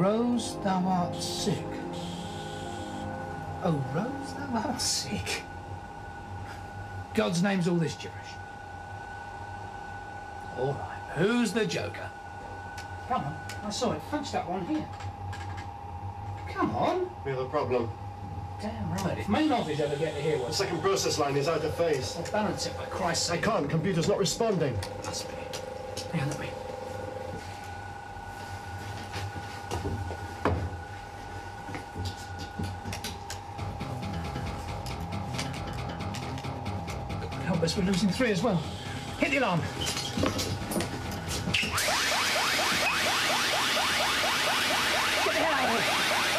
Rose, thou art sick. Oh, Rose, thou art sick. God's name's all this gibberish. All right, who's the Joker? Come on, I saw it. Punch that one here. Come on. We have a problem. Damn right. If main office ever get to hear The what's... second process line is out of phase. Well, balance it, for Christ's I sake. can't. Computer's not responding. Must be. Hang on, let me. Help us, we're losing 3 as well. Hit the alarm. Get the hell out of here.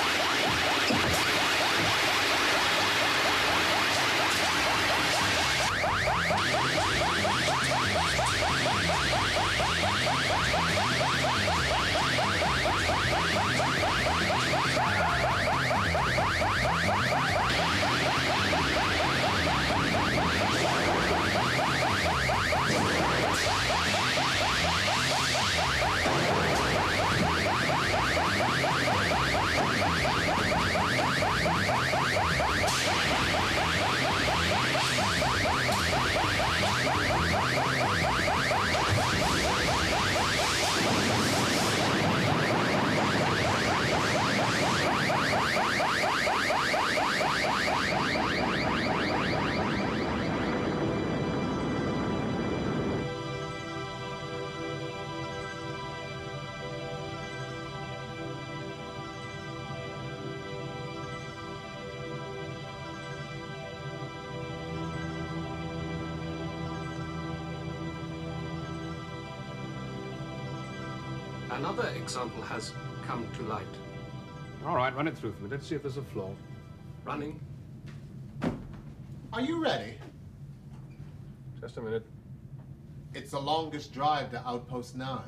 Another example has come to light. All right, run it through for me. Let's see if there's a flaw. Running. Are you ready? Just a minute. It's the longest drive to Outpost 9.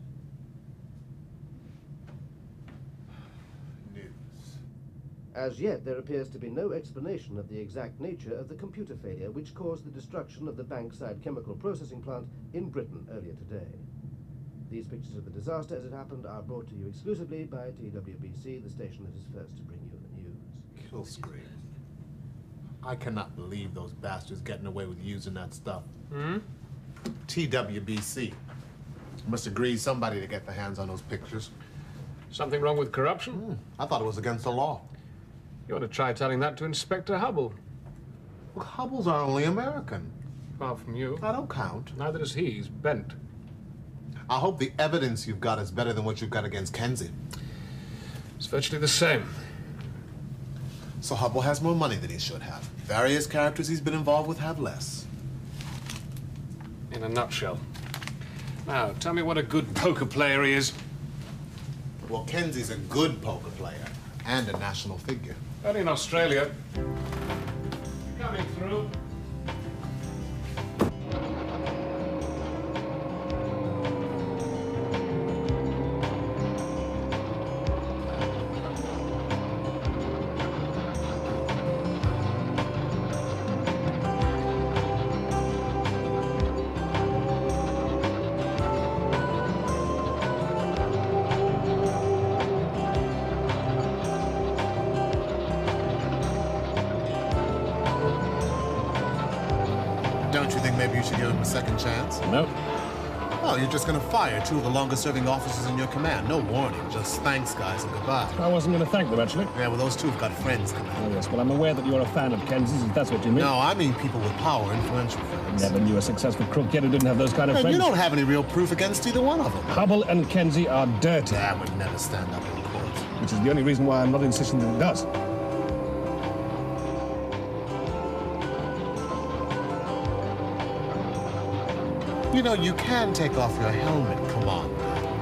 News. As yet, there appears to be no explanation of the exact nature of the computer failure which caused the destruction of the Bankside chemical processing plant in Britain earlier today. These pictures of the disaster as it happened are brought to you exclusively by TWBC, the station that is first to bring you the news. Killscreen. I cannot believe those bastards getting away with using that stuff. TWBC. Must agree somebody to get their hands on those pictures. Something wrong with corruption? I thought it was against the law. You ought to try telling that to Inspector Hubble. Well, Hubble's are only American. Apart from you. I don't count. Neither does he. He's bent. I hope the evidence you've got is better than what you've got against Kenzie. It's virtually the same. So Hubble has more money than he should have. Various characters he's been involved with have less. In a nutshell. Now, tell me what a good poker player he is. Well, Kenzie's a good poker player and a national figure. Only in Australia. Coming through. Don't you think maybe you should give him a second chance? No. Oh, you're just gonna fire 2 of the longest-serving officers in your command. No warning, just thanks, guys, and goodbye. I wasn't going to thank them, actually. Yeah, well, those 2 have got friends coming. Oh, yes. Well, I'm aware that you're a fan of Kenzie's, if that's what you mean. No, I mean people with power, influential friends. Never knew a successful crook yet who didn't have those kind of And friends. you don't have any real proof against either one of them. Hubble and Kenzie are dirty. That would never stand up in court. Which is the only reason why I'm not insisting that it does. You know, you can take off your helmet, come on.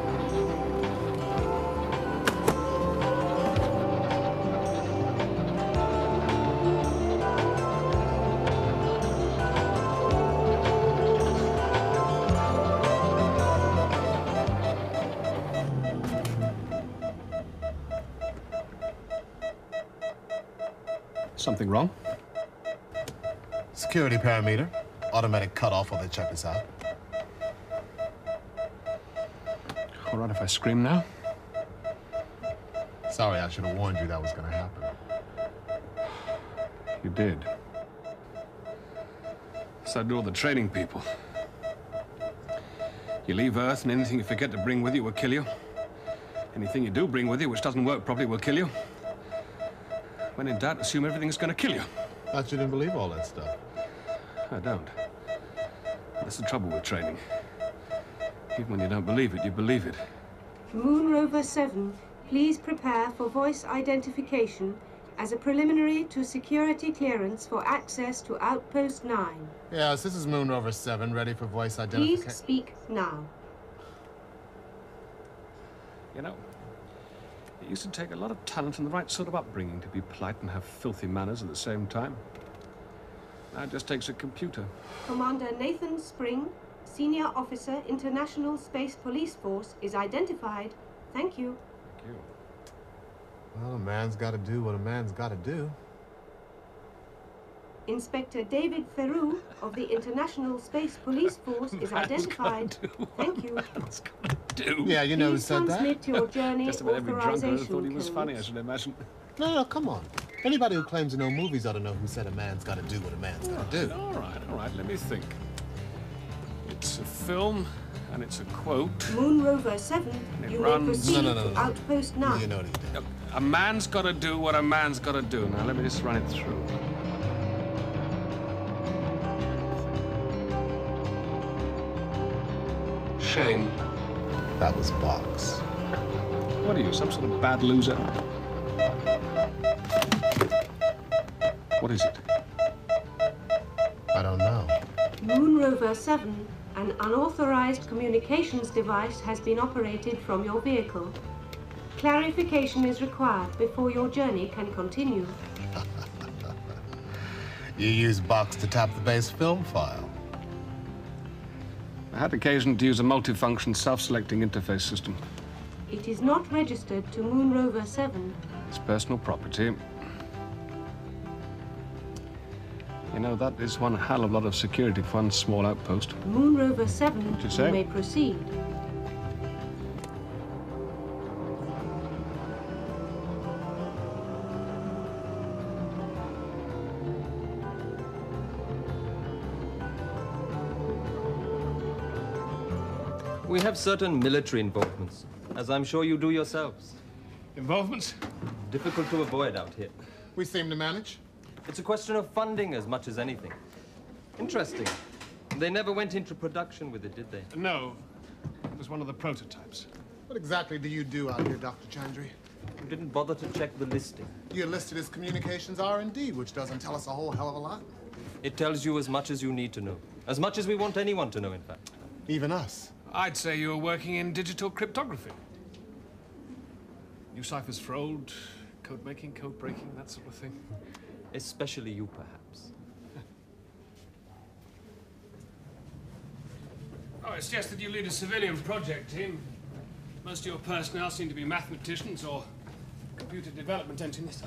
Something wrong? Security parameter. Automatic cutoff while they check us out. All right, if I scream now. Sorry, I should have warned you that was gonna happen. You did. So do all the training people. You leave Earth, and anything you forget to bring with you will kill you. Anything you do bring with you which doesn't work properly will kill you. When in doubt, assume everything's going to kill you. Thought you didn't believe all that stuff. I don't. That's the trouble with training. Even when you don't believe it, you believe it. Moon Rover 7, please prepare for voice identification as a preliminary to security clearance for access to Outpost 9. Yes, this is Moon Rover 7, ready for voice identification. Please speak now. You know, it used to take a lot of talent and the right sort of upbringing to be polite and have filthy manners at the same time. Now it just takes a computer. Commander Nathan Spring, Senior Officer, International Space Police Force, is identified. Thank you. Thank you. Well, a man's got to do what a man's got to do. Inspector David Theroux of the International Space Police Force is identified. Thank you. Do. Yeah, you know who Please said that. transmit your journey Just about every drunker authorization thought he was codes. funny, I should imagine. No, come on. Anybody who claims to know movies ought to know who said a man's got to do what a man's got to do. All right, let me think. It's a film, and it's a quote. Moon Rover 7, It you may runs- proceed No. to Outpost 9. You know what he did. A man's got to do what a man's got to do. Now, let me just run it through. Shame. That was Box. What are you, some sort of bad loser? What is it? I don't know. Moon Rover 7, an unauthorized communications device has been operated from your vehicle. Clarification is required before your journey can continue. You use Box to tap the base film file. I had occasion to use a multifunction self-selecting interface system. It is not registered to Moon Rover 7. It's personal property. You know, that is one hell of a lot of security for one small outpost. Moon Rover 7, What'd you you say? may proceed. We have certain military involvements, as I'm sure you do yourselves. Involvements? Difficult to avoid out here. We seem to manage. It's a question of funding as much as anything. Interesting. They never went into production with it, did they? No. It was one of the prototypes. What exactly do you do out here, Dr. Chandri? You didn't bother to check the listing. You're listed as communications R&D, which doesn't tell us a whole hell of a lot. It tells you as much as you need to know. As much as we want anyone to know, in fact. Even us. I'd say you were working in digital cryptography. New ciphers for old, code making, code breaking, that sort of thing. Especially you, perhaps. Oh, it's just that you lead a civilian project team. Most of your personnel seem to be mathematicians or computer development engineers.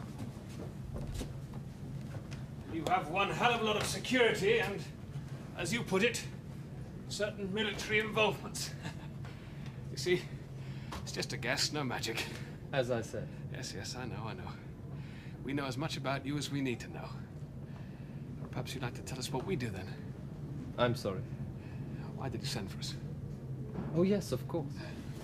You have one hell of a lot of security and, as you put it, certain military involvements. You see, it's just a guess, no magic. As I said. Yes, I know. We know as much about you as we need to know. Or perhaps you'd like to tell us what we do then. I'm sorry. Why did you send for us? Oh, yes, of course.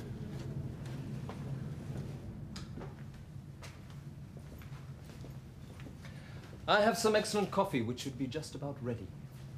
I have some excellent coffee, which should be just about ready.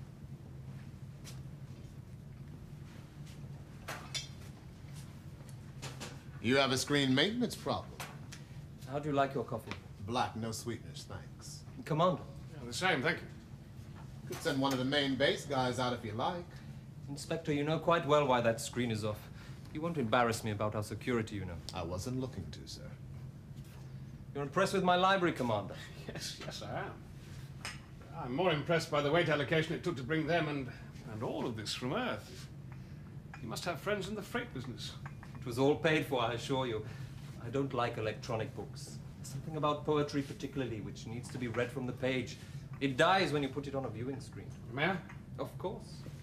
You have a screen maintenance problem. How do you like your coffee? Black, no sweeteners, thanks. Commander. Yeah, the same, thank you. Could send one of the main base guys out if you like. Inspector, you know quite well why that screen is off. You won't embarrass me about our security, you know. I wasn't looking to, sir. You're impressed with my library, Commander? Yes, I am. I'm more impressed by the weight allocation it took to bring them and all of this from Earth. You must have friends in the freight business. It was all paid for, I assure you. I don't like electronic books. There's something about poetry particularly which needs to be read from the page. It dies when you put it on a viewing screen. May I? Of course.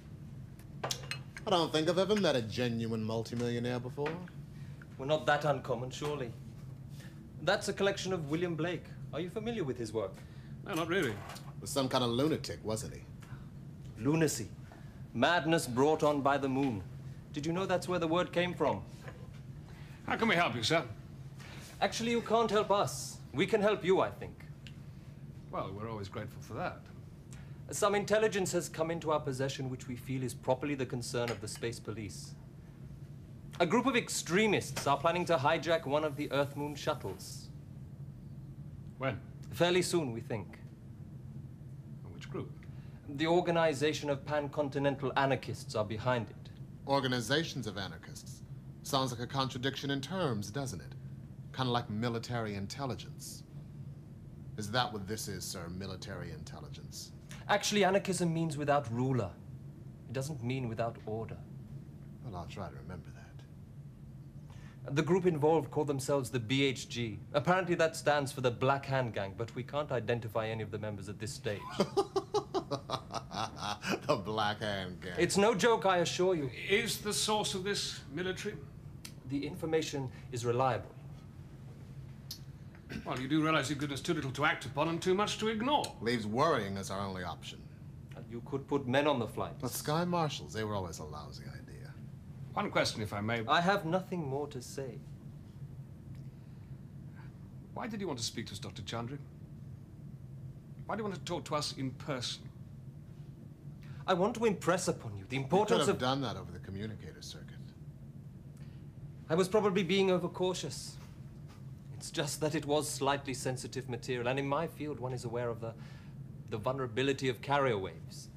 I don't think I've ever met a genuine multimillionaire before. We're not that uncommon, surely. That's a collection of William Blake. Are you familiar with his work? No, not really. Was some kind of lunatic, wasn't he? Lunacy. Madness brought on by the moon. Did you know that's where the word came from? How can we help you, sir? Actually, you can't help us. We can help you, I think. Well, we're always grateful for that. Some intelligence has come into our possession which we feel is properly the concern of the Space Police. A group of extremists are planning to hijack one of the Earth-Moon shuttles. When? Fairly soon, we think. Which group? The Organization of Pan-Continental Anarchists are behind it. Organizations of anarchists. Sounds like a contradiction in terms, doesn't it? Kind of like military intelligence. Is that what this is, sir? Military intelligence? Actually, anarchism means without ruler. It doesn't mean without order. Well, I'll try to remember that. The group involved call themselves the BHG. Apparently that stands for the Black Hand Gang, but we can't identify any of the members at this stage. The Black Hand Gang. It's no joke, I assure you. Is the source of this military? The information is reliable. Well, you do realize you've given us too little to act upon and too much to ignore. Leaves worrying as our only option. You could put men on the flight. But Sky Marshals, they were always a lousy idea. One question, if I may. I have nothing more to say. Why did you want to speak to us, Dr. Chandri? Why do you want to talk to us in person? I want to impress upon you the You importance could have of... done that over the communicator circuit. I was probably being overcautious. It's just that it was slightly sensitive material, and in my field one is aware of the vulnerability of carrier waves.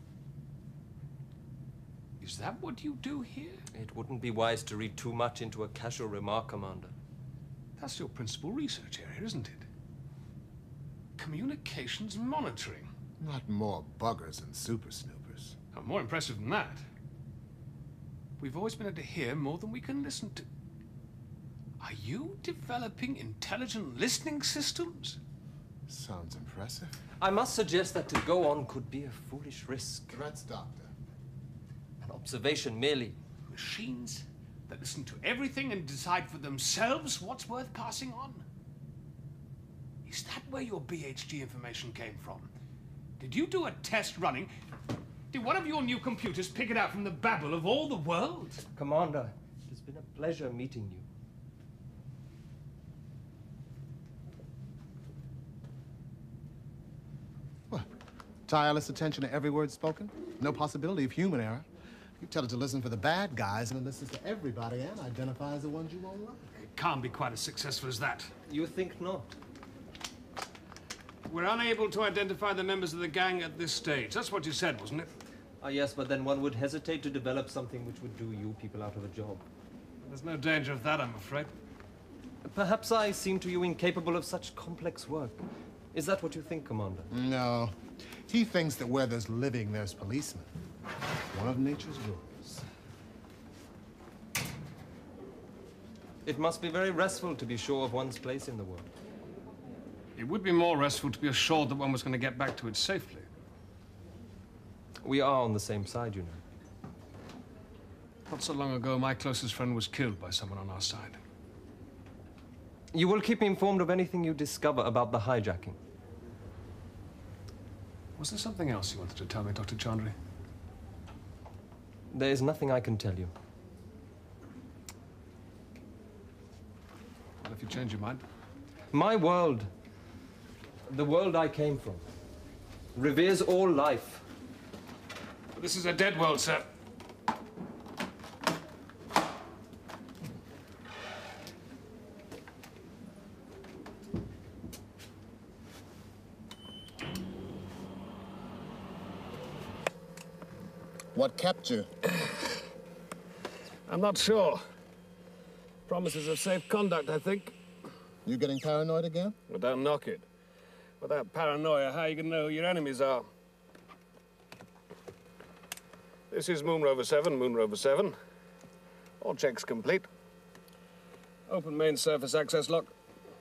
Is that what you do here? It wouldn't be wise to read too much into a casual remark, Commander. That's your principal research area, isn't it? Communications monitoring. Not more buggers and super snoopers. Oh, more impressive than that. We've always been able to hear more than we can listen to. Are you developing intelligent listening systems? Sounds impressive. I must suggest that to go on could be a foolish risk. Threats, Doctor. An observation merely. Machines that listen to everything and decide for themselves what's worth passing on? Is that where your BHG information came from? Did you do a test running? Did one of your new computers pick it out from the babble of all the world? Commander, it has been a pleasure meeting you. What? Tireless attention to every word spoken? No possibility of human error. You tell it to listen for the bad guys, and it listens to everybody and identifies the ones you won't like. It can't be quite as successful as that. You think not? We're unable to identify the members of the gang at this stage. That's what you said, wasn't it? Yes, but then one would hesitate to develop something which would do you people out of a job. There's no danger of that, I'm afraid. Perhaps I seem to you incapable of such complex work. Is that what you think, Commander? No. He thinks that where there's living, there's policemen. One of nature's rules. It must be very restful to be sure of one's place in the world. It would be more restful to be assured that one was going to get back to it safely. We are on the same side, you know. Not so long ago, my closest friend was killed by someone on our side. You will keep me informed of anything you discover about the hijacking. Was there something else you wanted to tell me, Dr. Chandri? There is nothing I can tell you. Well, if you change your mind. My world, the world I came from, reveres all life. This is a dead world, sir. What kept you? I'm not sure. Promises of safe conduct, I think. You getting paranoid again? Well, don't knock it. Without paranoia, how are you going to know who your enemies are? This is Moon Rover 7, Moon Rover 7. All checks complete. Open main surface access lock.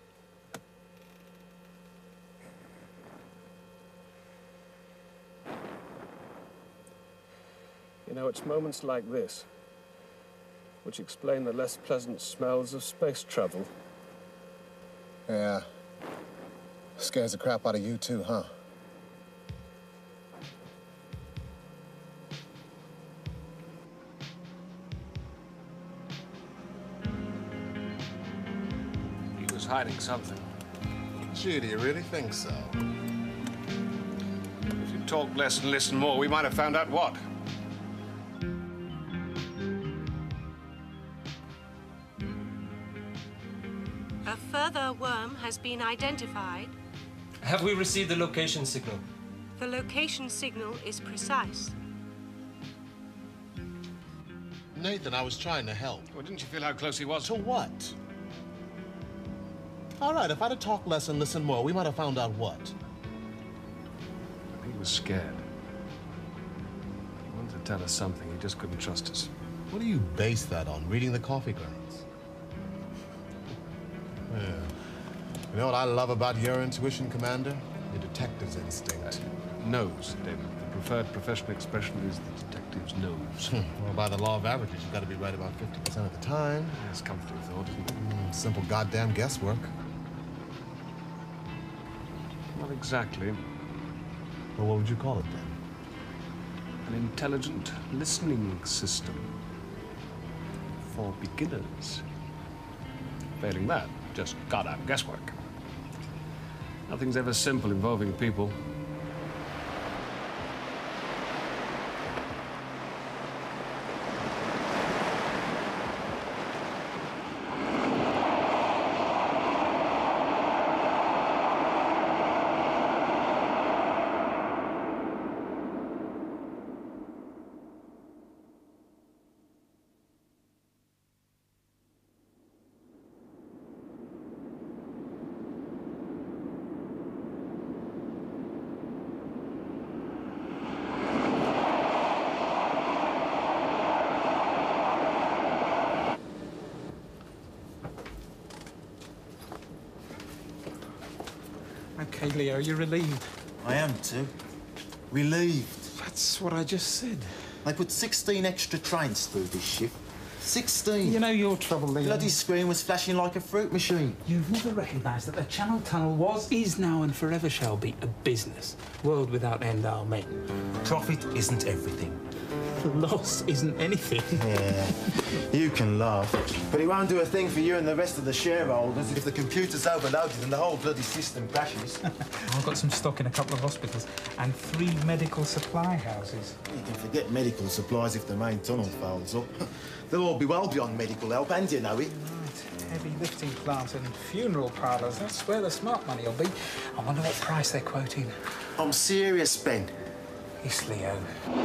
You know, it's moments like this which explain the less pleasant smells of space travel. Yeah. Scares the crap out of you too, huh? He was hiding something. Gee, do you really think so? If you talk less and listen more, we might have found out what. A further worm has been identified. Have we received the location signal? The location signal is precise. Nathan, I was trying to help. Well, didn't you feel how close he was? To what? All right, if I'd have talked less and listened more, we might have found out what. He was scared. He wanted to tell us something. He just couldn't trust us. What do you base that on? Reading the coffee grounds? Yeah. You know what I love about your intuition, Commander? Your detective's instinct. Nose, David. The preferred professional expression is the detective's nose. Well, by the law of averages, you've got to be right about 50% of the time. That's comfortably thought, isn't it? Simple goddamn guesswork. Not exactly. Well, what would you call it then? An intelligent listening system for beginners. Failing that, just goddamn guesswork. Nothing's ever simple involving people. Okay, Leo, you're relieved. I am too. Relieved. That's what I just said. They put 16 extra trains through this shift. 16. You know your trouble, Leo. Bloody screen was flashing like a fruit machine. You've never recognised that the Channel Tunnel was, is now and forever shall be a business. World without end, amen. Profit isn't everything. The loss isn't anything. Yeah, you can laugh. But it won't do a thing for you and the rest of the shareholders if the computer's overloaded and the whole bloody system crashes. I've got some stock in a couple of hospitals and 3 medical supply houses. You can forget medical supplies if the main tunnel folds up. They'll all be well beyond medical help, and you know it. Right, heavy lifting plant and funeral parlours. That's where the smart money will be. I wonder what price they're quoting. I'm serious, Ben. Yes, Leo.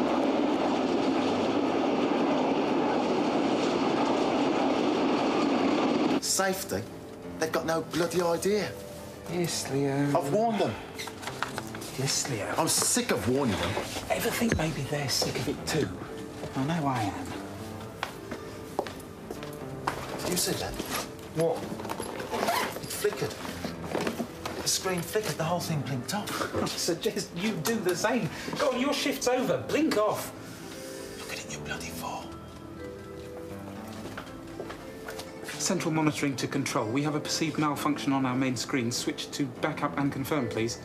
Safety? They've got no bloody idea. Yes, Leo. I've warned them. Yes, Leo. I'm sick of warning them. Ever think maybe they're sick of it too? I know I am. You said that? What? It flickered. The screen flickered, the whole thing blinked off. I suggest you do the same. Go on, your shift's over. Blink off. Look at it, you bloody fool. Central monitoring to control. We have a perceived malfunction on our main screen. Switch to backup and confirm, please.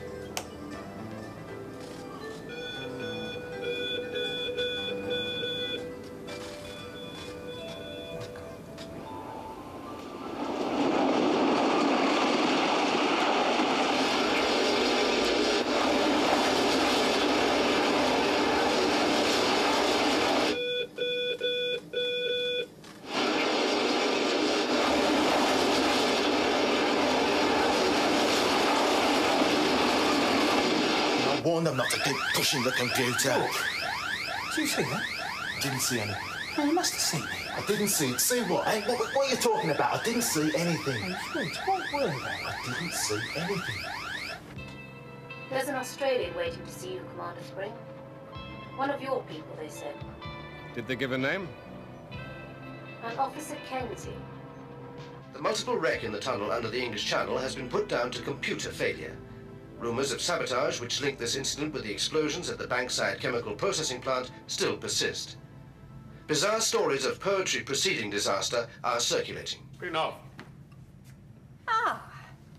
Warned them not to keep pushing the computer. Did you see that? Didn't see anything. Oh, you must have seen it. I didn't see it. See what, eh? What are you talking about? I didn't see anything. Oh, Fred, what were they? I didn't see anything. There's an Australian waiting to see you, Commander Spring. One of your people, they said. Did they give a name? An Officer Kenzie. The multiple wreck in the tunnel under the English Channel has been put down to computer failure. Rumours of sabotage which link this incident with the explosions at the Bankside chemical processing plant still persist. Bizarre stories of poetry preceding disaster are circulating. Greenhoff. Ah,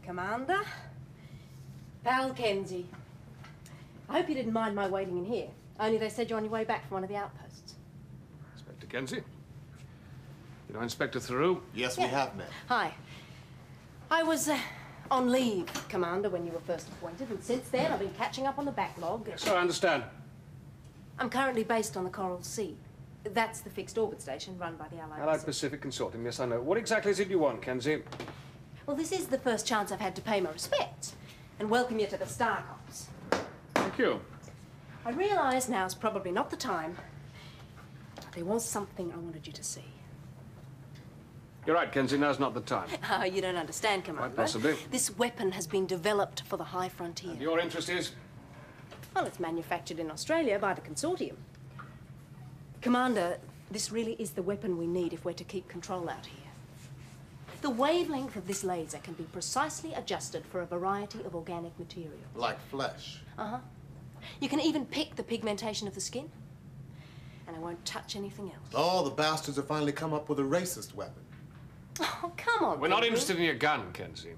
Commander. Pal Kenzie. I hope you didn't mind my waiting in here. Only they said you're on your way back from one of the outposts. Inspector Kenzie? You know Inspector Theroux? Yes, we have met. Hi. I was on leave, Commander, when you were first appointed, and since then I've been catching up on the backlog. Yes, sir, I understand. I'm currently based on the Coral Sea. That's the fixed orbit station run by the Allied Pacific Consortium, yes, I know. What exactly is it you want, Kenzie? Well, this is the first chance I've had to pay my respects and welcome you to the Star Cops. Thank you. I realise now's probably not the time, but there was something I wanted you to see. You're right, Kenzie, now's not the time. Oh, you don't understand, Commander. Quite possibly. This weapon has been developed for the high frontier. And your interest is? Well, it's manufactured in Australia by the consortium. Commander, this really is the weapon we need if we're to keep control out here. The wavelength of this laser can be precisely adjusted for a variety of organic materials. Like flesh. Uh-huh. You can even pick the pigmentation of the skin, and it won't touch anything else. Oh, the bastards have finally come up with a racist weapon. Oh, come on, We're not Billy. interested in your gun, Kenzie.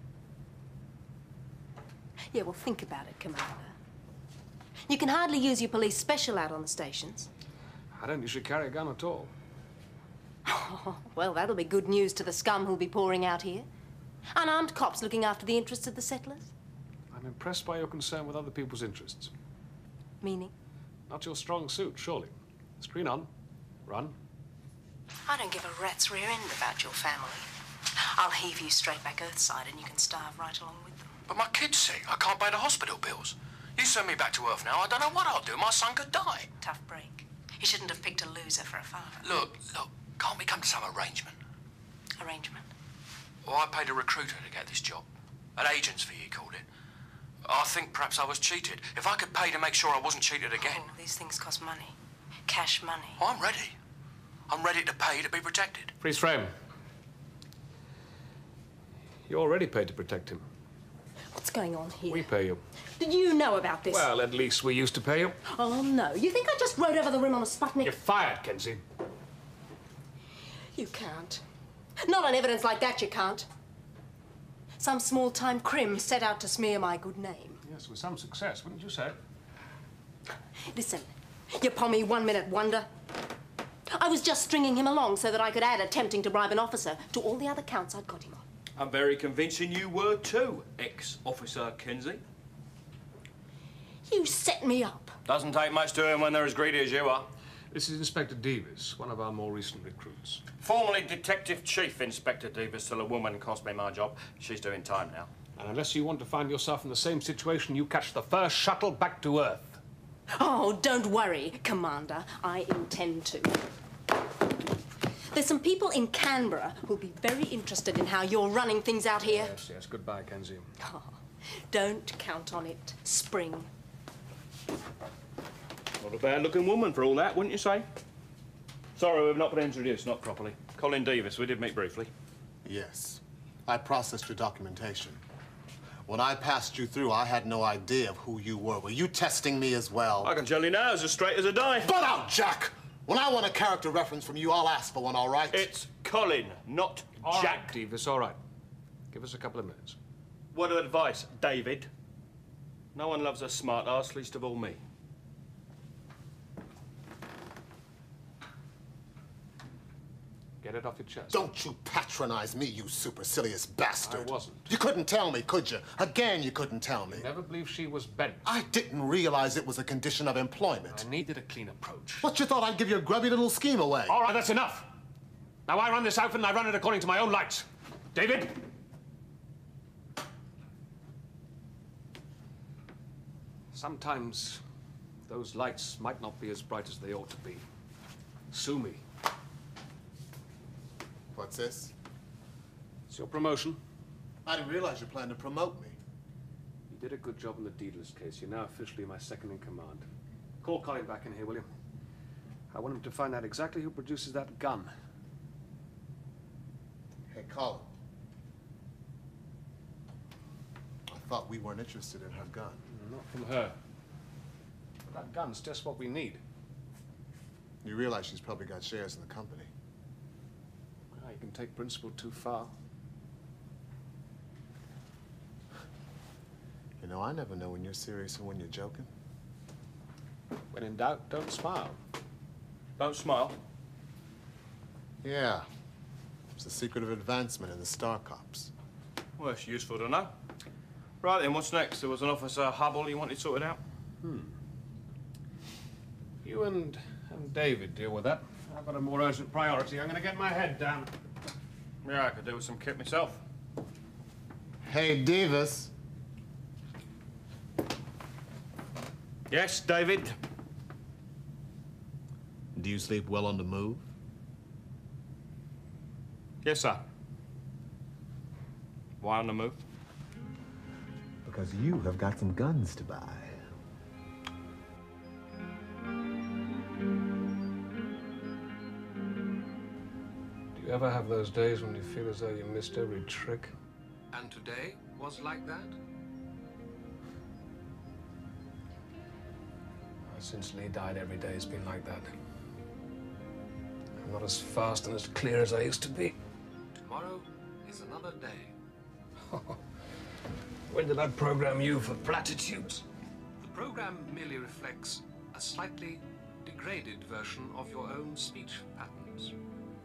Yeah, well, think about it, Commander. You can hardly use your police special out on the stations. I don't usually carry a gun at all. Oh, well, that'll be good news to the scum who'll be pouring out here. Unarmed cops looking after the interests of the settlers. I'm impressed by your concern with other people's interests. Meaning? Not your strong suit, surely. Screen on. Run. I don't give a rat's rear end about your family. I'll heave you straight back Earthside and you can starve right along with them. But my kid's sick. I can't pay the hospital bills. You send me back to Earth now, I don't know what I'll do. My son could die. Tough break. You shouldn't have picked a loser for a father. Look, can't we come to some arrangement? Arrangement? Well, I paid a recruiter to get this job. An agent's fee, he called it. I think perhaps I was cheated. If I could pay to make sure I wasn't cheated again. Oh, these things cost money. Cash money. Oh, I'm ready. I'm ready to pay to be protected. Freeze frame. You already paid to protect him. What's going on here? We pay you. Did you know about this? Well, at least we used to pay you. Oh, no. You think I just rode over the rim on a Sputnik? You're fired, Kenzie. You can't. Not on evidence like that, you can't. Some small-time crim set out to smear my good name. Yes, with some success, wouldn't you say? Listen, you pommy one-minute wonder. I was just stringing him along so that I could add attempting to bribe an officer to all the other counts I'd got him on. I'm very convincing you were too, ex-officer Kenzie. You set me up. Doesn't take much to earn when they're as greedy as you are. This is Inspector Davis, one of our more recent recruits. Formerly Detective Chief Inspector Davis, till a woman cost me my job. She's doing time now. And unless you want to find yourself in the same situation, you catch the first shuttle back to Earth. Oh, don't worry, Commander. I intend to. There's some people in Canberra who'll be very interested in how you're running things out here. Yes, yes. Goodbye, Kenzie. Oh, don't count on it, Spring. Not a bad-looking woman for all that, wouldn't you say? Sorry, we've not been introduced, not properly. Colin Davis, we did meet briefly. Yes. I processed your documentation. When I passed you through, I had no idea of who you were. Were you testing me as well? I can tell you now, it's as straight as a die. Butt out, Jack! When I want a character reference from you, I'll ask for one, all right? It's Colin, not All Jack. right, Davis, all right. Give us a couple of minutes. Word of advice, David. No one loves a smart ass, least of all me. Get it off your chest. Don't you patronize me, you supercilious bastard. I wasn't. You couldn't tell me, could you? Again, you couldn't tell me. You never believed she was bent. I didn't realize it was a condition of employment. I needed a clean approach. What, you thought I'd give your grubby little scheme away? All right, that's enough. Now, I run this outfit and I run it according to my own lights. David? Sometimes those lights might not be as bright as they ought to be. Sue me. What's this? It's your promotion. I didn't realize you planned to promote me. You did a good job in the Deedless case. You're now officially my second in command. Call Colin back in here, will you? I want him to find out exactly who produces that gun. Hey, Colin. I thought we weren't interested in her gun. Not from her. But that gun's just what we need. You realize she's probably got shares in the company. Well, you can take principle too far. know, I never know when you're serious and when you're joking. When in doubt, don't smile. Don't smile. Yeah. It's the secret of advancement in the Star Cops. Well, it's useful to know. Right then, what's next? There was an Officer Hubble you wanted sorted out? You and David deal with that. I've got a more urgent priority. I'm going to get my head down. Yeah, I could do with some kit myself. Hey, Davis. Yes, David? Do you sleep well on the move? Yes, sir. Why on the move? Because you have got some guns to buy. Do you ever have those days when you feel as though you missed every trick? And today was like that? Since Lee died, every day has been like that. I'm not as fast and as clear as I used to be. Tomorrow is another day. When did I program you for platitudes? The program merely reflects a slightly degraded version of your own speech patterns.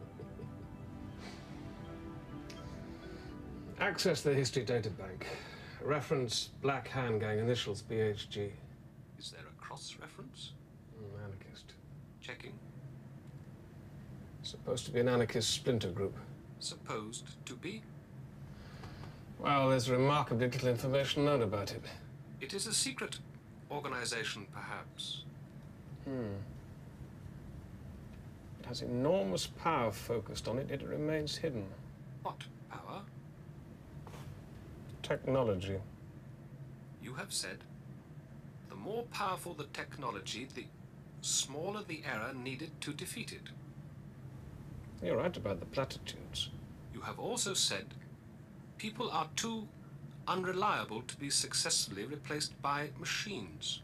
Access the history data bank. Reference Black Hand Gang, initials BHG. Is there a cross-reference? Anarchist. Checking. Supposed to be an anarchist splinter group. Supposed to be? Well, there's remarkably little information known about it. It is a secret organization, perhaps. It has enormous power focused on it, yet it remains hidden. What power? Technology. You have said, the more powerful the technology, the smaller the error needed to defeat it. You're right about the platitudes. You have also said, people are too unreliable to be successfully replaced by machines.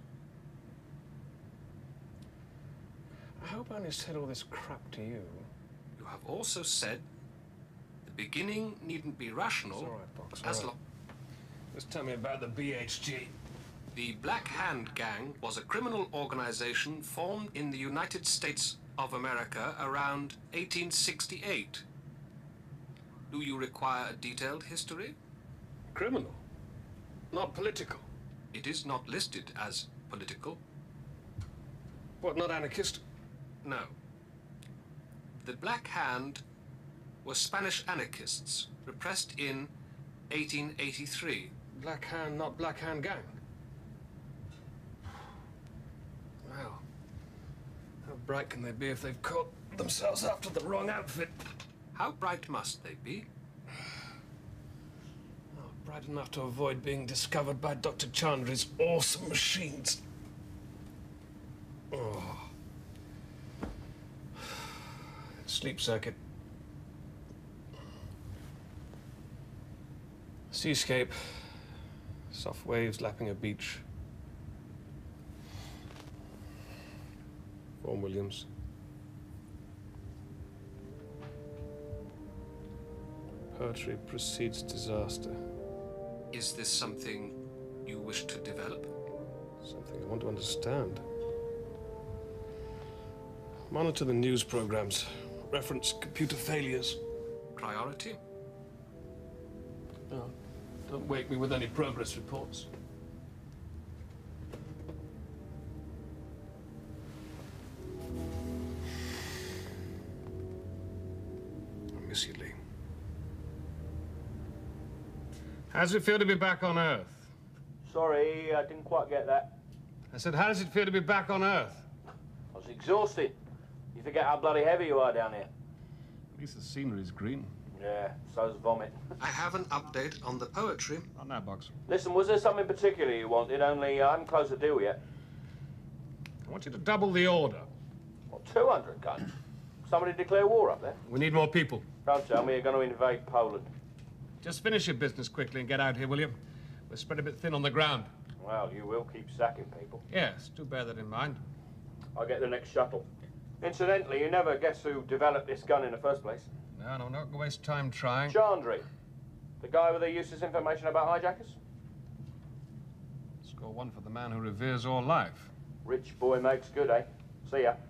I hope I only said all this crap to you. You have also said, the beginning needn't be rational. It's all right, Box, as all right. long. Just tell me about the BHG. The Black Hand Gang was a criminal organization formed in the United States of America around 1868. Do you require a detailed history? Criminal, not political. It is not listed as political. What, not anarchist? No. The Black Hand were Spanish anarchists, repressed in 1883. Black Hand, not Black Hand Gang. Well, how bright can they be if they've caught themselves after the wrong outfit? How bright must they be? Oh, bright enough to avoid being discovered by Dr. Chandri's awesome machines. Oh. Sleep circuit. Seascape. Soft waves lapping a beach. Vaughan Williams. Poetry precedes disaster. Is this something you wish to develop? Something I want to understand. Monitor the news programs. Reference computer failures. Priority? No, don't wake me with any progress reports. I miss you, Lee. How does it feel to be back on Earth? Sorry, I didn't quite get that. I said, how does it feel to be back on Earth? I was exhausted. You forget how bloody heavy you are down here. At least the scenery's green. Yeah, so's vomit. I have an update on the poetry. On that box. Listen, was there something particular you wanted, only I haven't closed the deal yet? I want you to double the order. What, 200 guns? Somebody declare war up there? We need more people. Don't tell me you're going to invade Poland. Just finish your business quickly and get out here, will you? We're spread a bit thin on the ground. Well, you will keep sacking people. Yes, do bear that in mind. I'll get the next shuttle. Incidentally, you never guess who developed this gun in the first place? No, not waste time trying. Chandri. The guy with the useless information about hijackers? Score one for the man who reveres all life. Rich boy makes good, eh? See ya.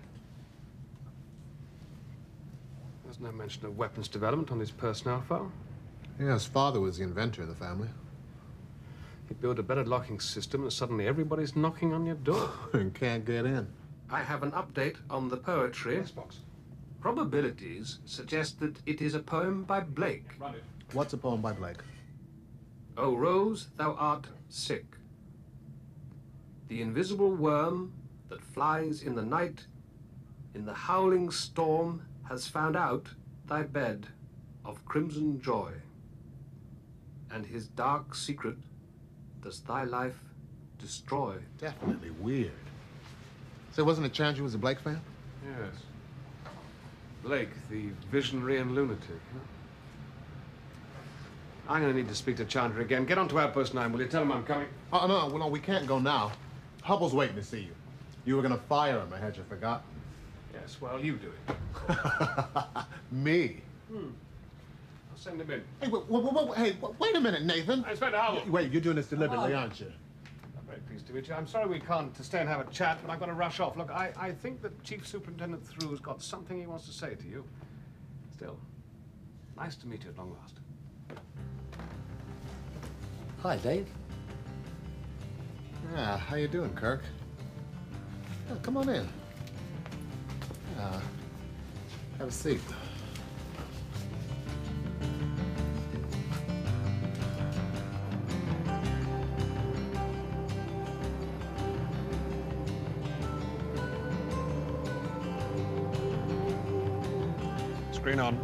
There's no mention of weapons development on his personnel file. Yeah, his father was the inventor of the family. You build a better locking system and suddenly everybody's knocking on your door. And can't get in. I have an update on the poetry. Yes, box. Probabilities suggest that it is a poem by Blake. Run it. What's a poem by Blake? O rose, thou art sick. The invisible worm that flies in the night, in the howling storm, has found out thy bed of crimson joy. And his dark secret does thy life destroy. Definitely weird. So wasn't it chance you was a Blake fan? Yes. Blake, the visionary and lunatic. Huh? I'm going to need to speak to Chandra again. Get on to Outpost 9, will you? Tell him I'm coming. Oh, no, well, no, we can't go now. Hubble's waiting to see you. You were going to fire him, I had you forgotten. Yes, well, you do it. Me? I'll send him in. Hey, wait a minute, Nathan. Inspector Howell. Wait, you're doing this deliberately, aren't you? I'm very pleased to meet you. I'm sorry we can't stay and have a chat, but I've got to rush off. Look, I think that Chief Superintendent Thru's got something he wants to say to you. Still, nice to meet you at long last. Hi, Dave. Yeah, how you doing, Kirk? Yeah, come on in. Have a seat. Screen on.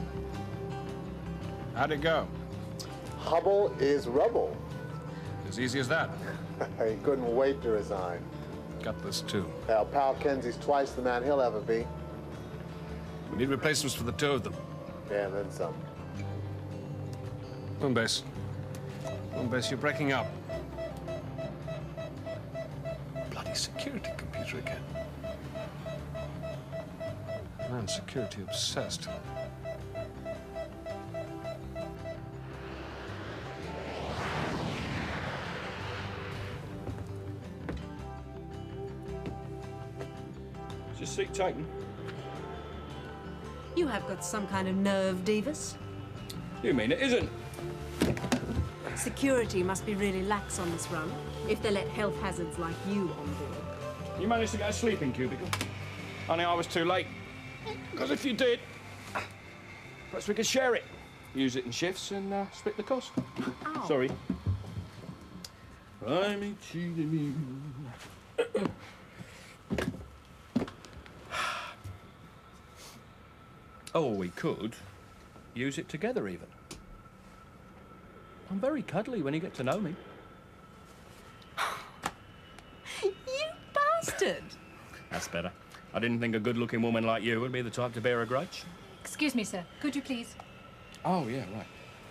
How'd it go? Hubble is rubble. As easy as that. He couldn't wait to resign. Got this too. Our pal Kenzie's twice the man he'll ever be. We need replacements for the two of them. Yeah, and then some. Moonbase. Moonbase, you're breaking up. Bloody security computer again. Man, security obsessed. Is this seat taken? You have got some kind of nerve, Davis. You mean it isn't? Security must be really lax on this run, if they let health hazards like you on board. You managed to get a sleeping cubicle? Only I was too late. Because if you did, perhaps we could share it. Use it in shifts and split the cost. Ow. Sorry. I'm cheating you. Oh, we could use it together even. I'm very cuddly when you get to know me. You bastard! That's better. I didn't think a good-looking woman like you would be the type to bear a grudge. Excuse me, sir. Could you please? Oh, yeah, right.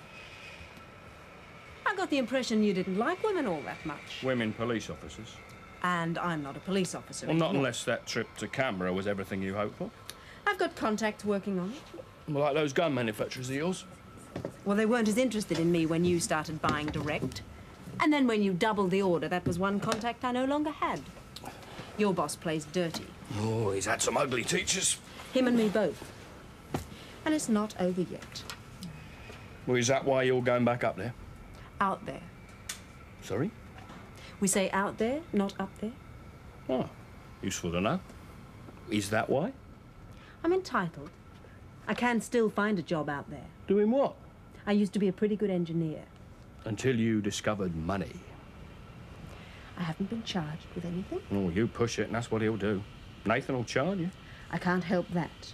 I got the impression you didn't like women all that much. Women police officers. And I'm not a police officer Well, not anymore. unless that trip to Canberra was everything you hoped for. I've got contacts working on it. Well, like those gun manufacturers of yours. Well, they weren't as interested in me when you started buying direct. And then when you doubled the order, that was one contact I no longer had. Your boss plays dirty. Oh, he's had some ugly teachers. Him and me both. And it's not over yet. Well, is that why you're going back up there? Out there. Sorry? We say out there, not up there. Oh, useful to know. Is that why? I'm entitled. I can still find a job out there. Doing what? I used to be a pretty good engineer. Until you discovered money. I haven't been charged with anything. Oh, you push it and that's what he'll do. Nathan will charge you. I can't help that.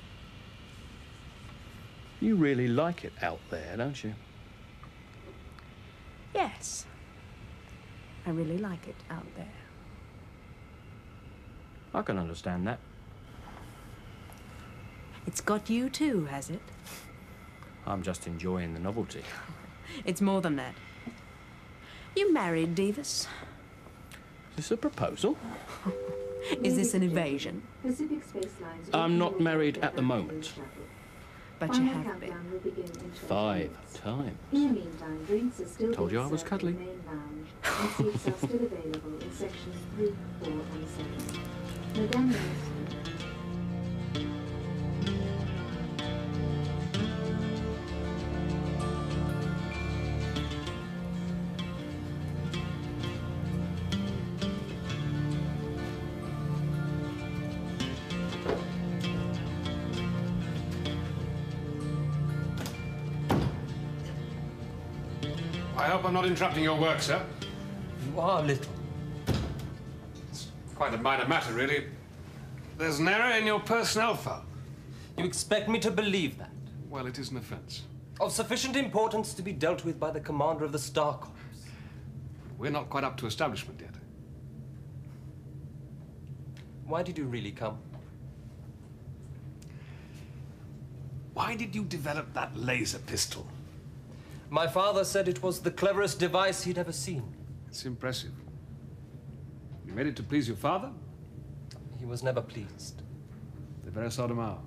You really like it out there, don't you? Yes. I really like it out there. I can understand that. It's got you too, has it? I'm just enjoying the novelty. It's more than that. You married, Davis? Is this a proposal? Is this an evasion? I'm not married at the moment. But you have been. 5 times. In the meantime, drinks are still Told you I was cuddly. Main lounge, and seats are still available in sections 3, 4, and 7. Madame Nelson. I hope I'm not interrupting your work, sir. You are a little. It's quite a minor matter, really. There's an error in your personnel file. You expect me to believe that? Well, it is an offense. Of sufficient importance to be dealt with by the commander of the Star Corps. We're not quite up to establishment yet. Why did you really come? Why did you develop that laser pistol? My father said it was the cleverest device he'd ever seen. It's impressive. You made it to please your father? He was never pleased. They very seldom are.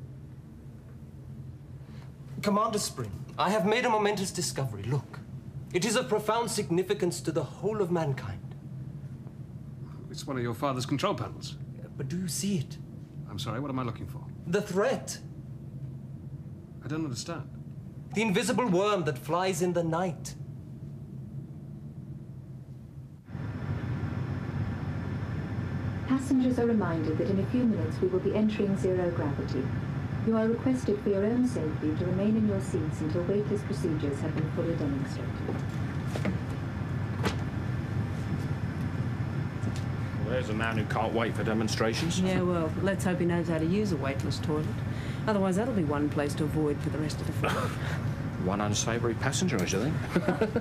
Commander Spring, I have made a momentous discovery. Look, it is of profound significance to the whole of mankind. It's one of your father's control panels. But do you see it? I'm sorry, what am I looking for? The threat. I don't understand. The invisible worm that flies in the night. Passengers are reminded that in a few minutes we will be entering zero gravity. You are requested for your own safety to remain in your seats until weightless procedures have been fully demonstrated. Well, there's a man who can't wait for demonstrations. Yeah, well, let's hope he knows how to use a weightless toilet. Otherwise, that'll be one place to avoid for the rest of the flight. One unsavoury passenger, I should think.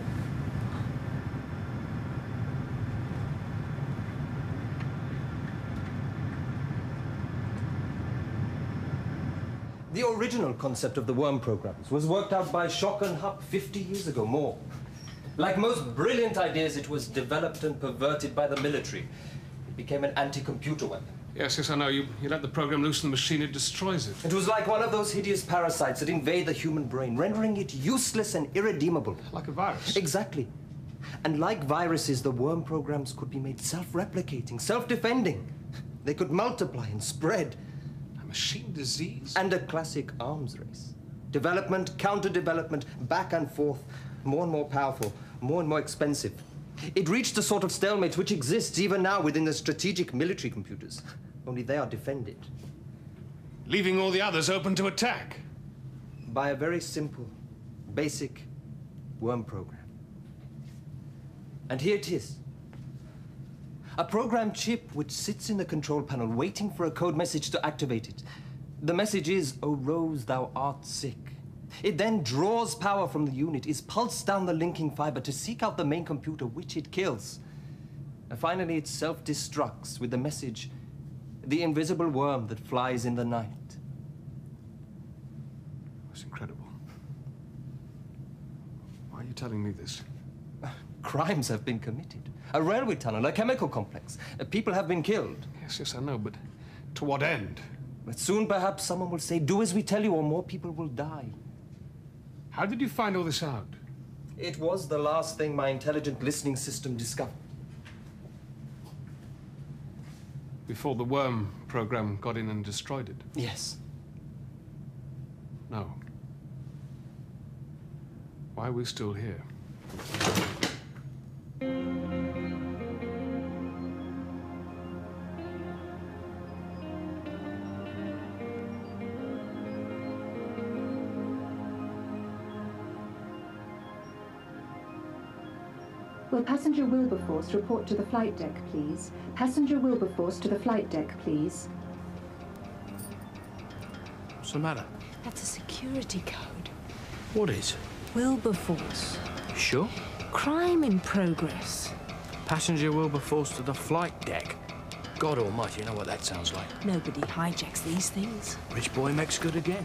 The original concept of the worm programs was worked out by Schock and Hupp 50 years ago, more. Like most brilliant ideas, it was developed and perverted by the military. It became an anti-computer weapon. Yes, I know. You let the program loose in the machine, it destroys it. It was like one of those hideous parasites that invade the human brain, rendering it useless and irredeemable. Like a virus. Exactly. And like viruses, the worm programs could be made self-replicating, self-defending. They could multiply and spread. A machine disease? And a classic arms race. Development, counter-development, back and forth, more and more powerful, more and more expensive. It reached a sort of stalemate which exists even now within the strategic military computers. Only they are defended. Leaving all the others open to attack. By a very simple, basic worm program. And here it is. A program chip which sits in the control panel waiting for a code message to activate it. The message is, "O Rose, thou art sick." It then draws power from the unit, is pulsed down the linking fiber to seek out the main computer, which it kills. And finally, it self-destructs with the message, "The invisible worm that flies in the night." That's incredible. Why are you telling me this? Crimes have been committed. A railway tunnel, a chemical complex. People have been killed. Yes, I know, but to what end? But soon, perhaps, someone will say, "Do as we tell you, or more people will die." How did you find all this out? It was the last thing my intelligent listening system discovered. Before the worm program got in and destroyed it? Yes. No. Why are we still here? Will Passenger Wilberforce report to the flight deck, please? Passenger Wilberforce to the flight deck, please. What's the matter? That's a security code. What is? Wilberforce. Sure? Crime in progress. Passenger Wilberforce to the flight deck. God almighty, you know what that sounds like. Nobody hijacks these things. Rich boy makes good again.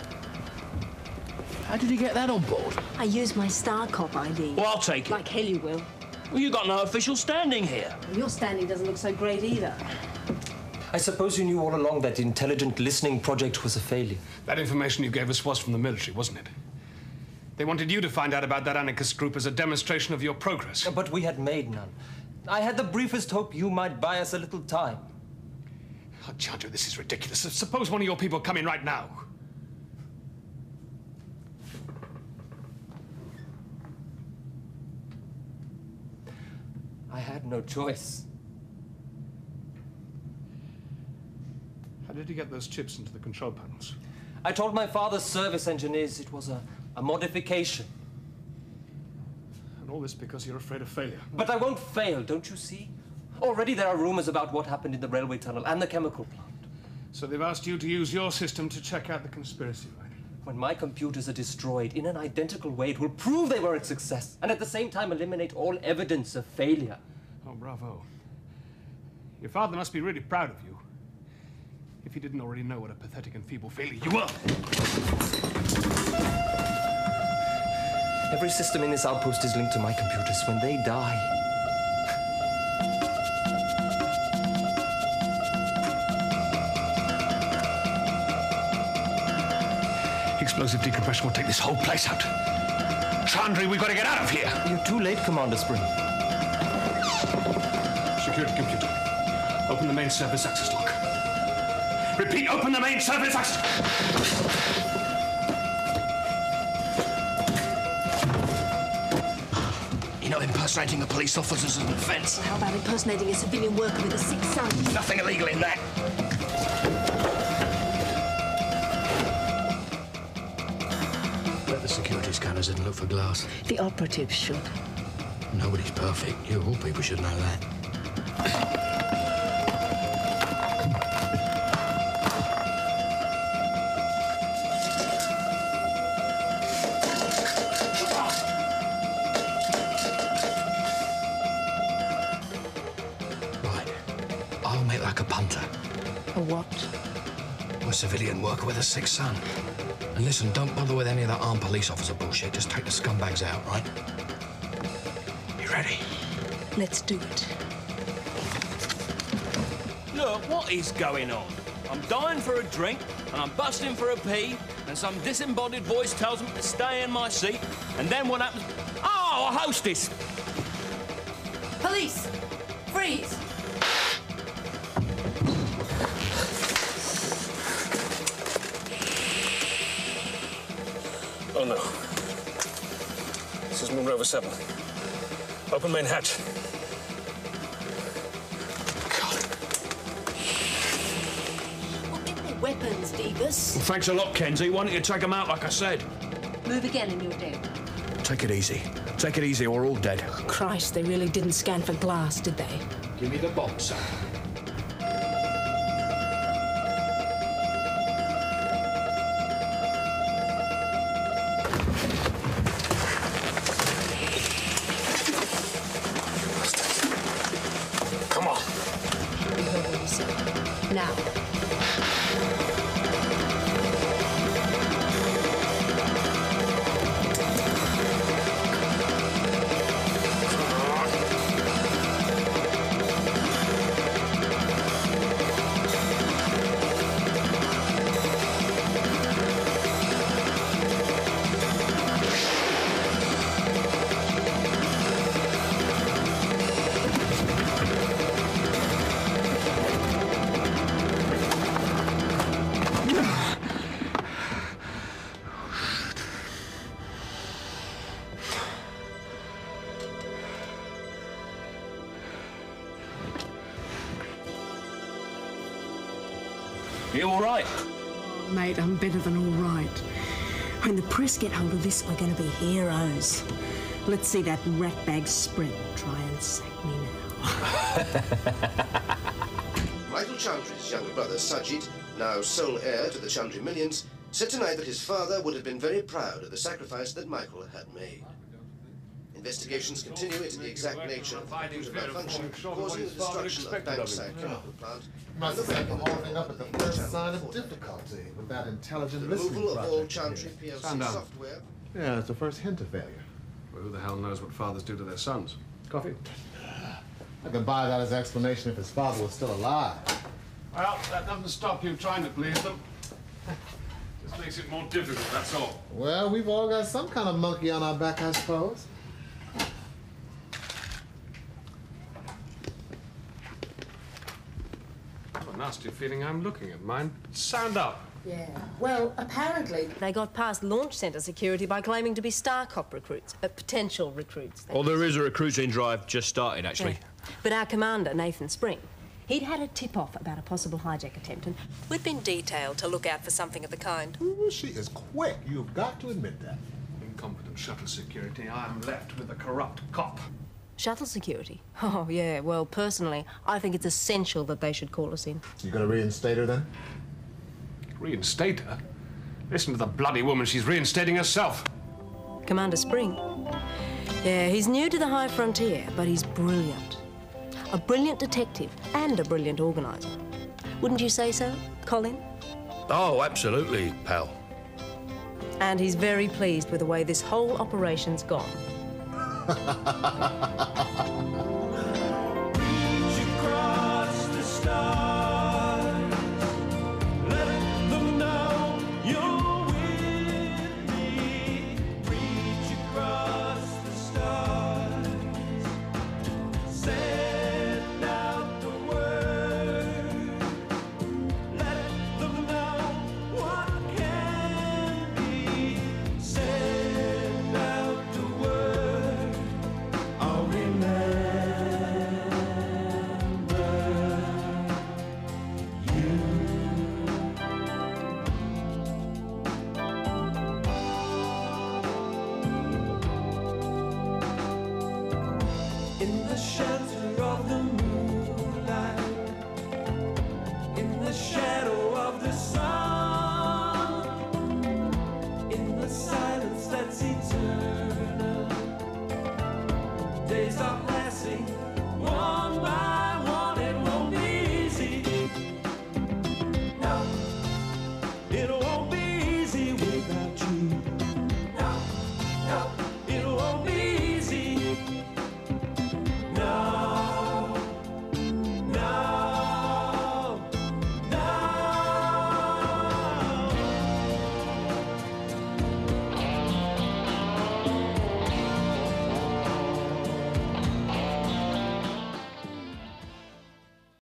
How did he get that on board? I use my StarCop ID. Well, I'll take it. Like hell you will. Well, you got no official standing here. Well, your standing doesn't look so great either. I suppose you knew all along that the Intelligent Listening Project was a failure. That information you gave us was from the military, wasn't it? They wanted you to find out about that anarchist group as a demonstration of your progress. But we had made none. I had the briefest hope you might buy us a little time. Oh, Chandra, this is ridiculous. Suppose one of your people come in right now. I had no choice. How did you get those chips into the control panels? I told my father's service engineers it was a modification. And all this because you're afraid of failure. But I won't fail, don't you see? Already there are rumors about what happened in the railway tunnel and the chemical plant. So they've asked you to use your system to check out the conspiracy, right? When my computers are destroyed in an identical way, it will prove they were a success, and at the same time eliminate all evidence of failure. Oh, bravo. Your father must be really proud of you. If he didn't already know what a pathetic and feeble failure you were. Every system in this outpost is linked to my computers. When they die, explosive decompression will take this whole place out. Chandri, we've got to get out of here. You're too late, Commander Spring. Security computer. Open the main service access lock. Repeat, open the main service access. You're not impersonating a police officer as an offence. How about impersonating a civilian worker with a sick son? Nothing illegal in that. Bet the security scanners didn't look for glass. The operatives should. Nobody's perfect. You all people should know that. A what? A civilian worker with a sick son. And listen, don't bother with any of that armed police officer bullshit. Just take the scumbags out, right? You ready? Let's do it. Look, what is going on? I'm dying for a drink, and I'm busting for a pee, and some disembodied voice tells me to stay in my seat, and then what happens? Oh, a hostess! Police! Freeze! Oh, no. This is Moon Rover 7. Open main hatch. God. Well, get their weapons, Davis. Well, thanks a lot, Kenzie. Why don't you take them out like I said? Move again and you're dead. Take it easy. Take it easy or we're all dead. Christ, they really didn't scan for glass, did they? Give me the box, son. Now. You all right? Oh, mate, I'm better than all right. When the press get hold of this, we're going to be heroes. Let's see that ratbag spread. Try and sack me now. Michael Chandri's younger brother, Sajid, now sole heir to the Chandri millions, said tonight that his father would have been very proud of the sacrifice that Michael had made. Investigations continue into the exact nature of the computer malfunction, causing the destruction of Bankside chemical plant. Must have set the whole thing up at the first sign of difficulty with that intelligent listening removal of all project. Chantry PLC software. Yeah, it's the first hint of failure. Well, who the hell knows what fathers do to their sons? Coffee? I can buy that as explanation if his father was still alive. Well, that doesn't stop you trying to please them. Just makes it more difficult, that's all. Well, we've all got some kind of monkey on our back, I suppose. I have a nasty feeling I'm looking at mine. Sound up. Yeah. Well, apparently they got past launch centre security by claiming to be StarCop recruits, potential recruits. Well, there is a recruiting drive just started, actually. Yeah. But our commander, Nathan Spring, he'd had a tip-off about a possible hijack attempt, and we'd been detailed to look out for something of the kind. Ooh, she is quick. You've got to admit that. Incompetent shuttle security. I'm left with a corrupt cop. Shuttle security? Oh, yeah. Well, personally, I think it's essential that they should call us in. You gonna reinstate her, then? Reinstate her? Listen to the bloody woman. She's reinstating herself. Commander Spring? Yeah, he's new to the high frontier, but he's brilliant. A brilliant detective and a brilliant organizer. Wouldn't you say so, Colin? Oh, absolutely, pal. And he's very pleased with the way this whole operation's gone. In the shelter of the moonlight, in the shadow of the sun, in the silence that's eternal, days are passing